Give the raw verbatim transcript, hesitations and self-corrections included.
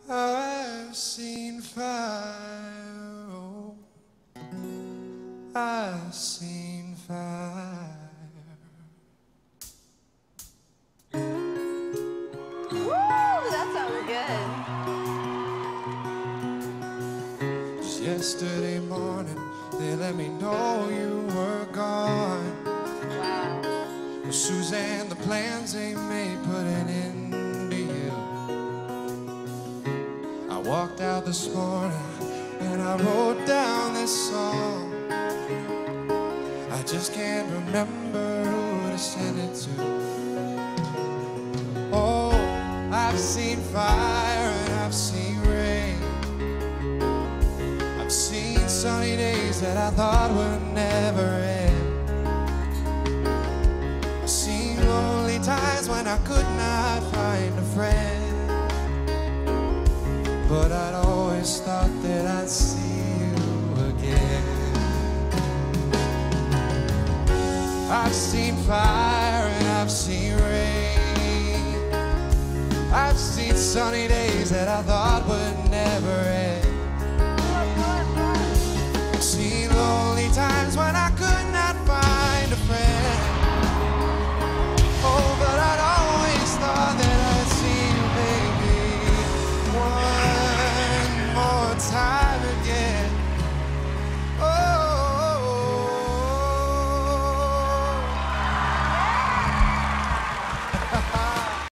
I've seen fire, oh, I've seen fire. Woo, that sounds good. Just yesterday morning, they let me know you were gone. Wow. Well, Suzanne, the plans ain't made, put an end to you. I walked out this morning and I wrote down this song. I just can't remember who to send it to. Oh, I've seen fire and I've seen rain. I've seen sunny days that I thought would never end. I've seen lonely times when I could not find a friend. But I'd always thought that I'd see you again. I've seen fire and I've seen rain. I've seen sunny days that I thought